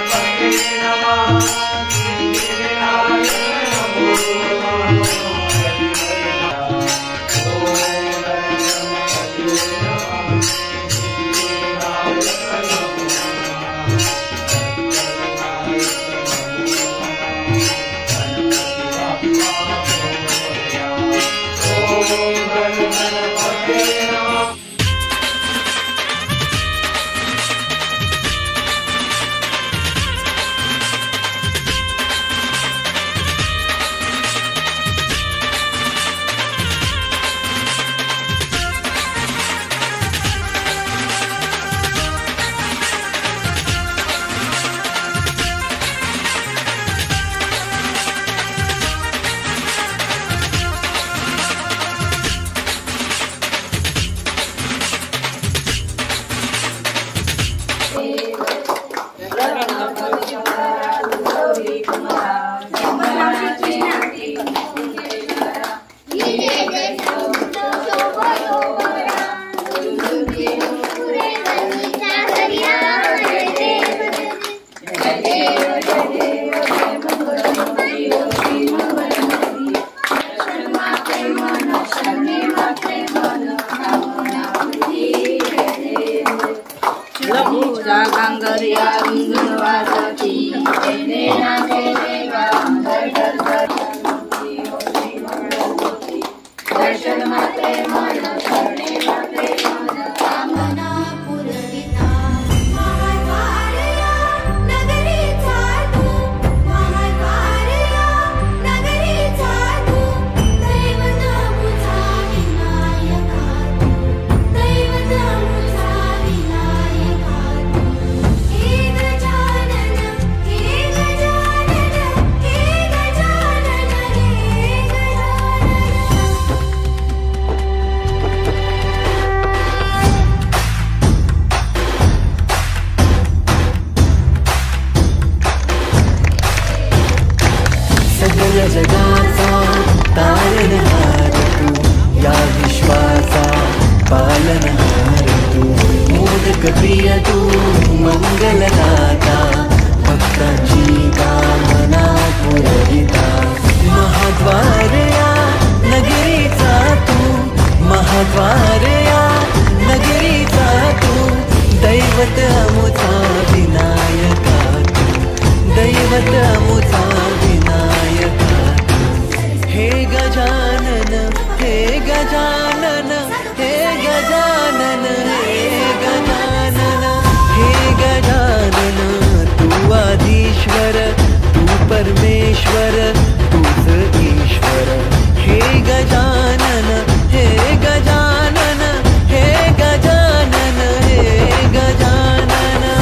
जगाचा तारणहार तू, या विश्वाचा पालनहार तू, मोदक प्रिय तू, मंगलदाता, भक्तांची कामना पुरविता, महाद्वार या नगरीचा तू, महाद्वार या नगरीचा तू, दैवत अमुचा विनायका तू, दैवत अमुचा विनायका तू, हे गजानन, हे गजानन, हे गजानन, हे गजानन, हे गजानन, तू आदिश्वर, तू परमेश्वर, तूच ईश्वर, हे गजानन, हे गजानन, हे गजानन, हे गजानन.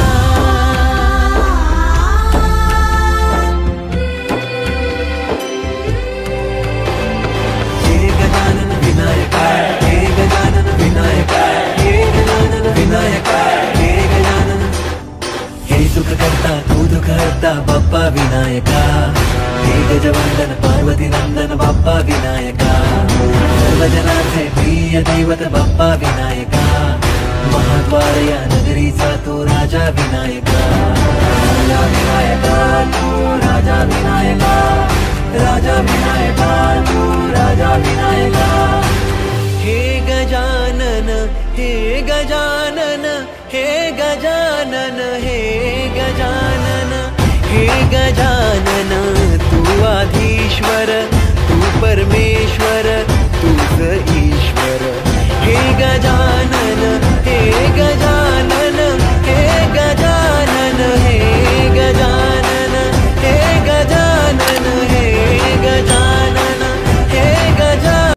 हे गजानन विनायका, हे गजानन विनायका, हे गजानन विनायका, हे गजानन, हे सुख करता तू दुःख हरता बाप्पा विनायका, हे गजवंदन पार्वती नंदन बाप्पा विनायका, सर्वजनांचे प्रिय दैवत बाप्पा विनायका, महाद्वार या नगरीचा तू राजा विनायका, राजा विनायका तू राजा विनायका, राजा विनायका तू राजा विनायका, हे गजानन, हे गजानन, हे गजानन, हे गजानन, हे गजानन.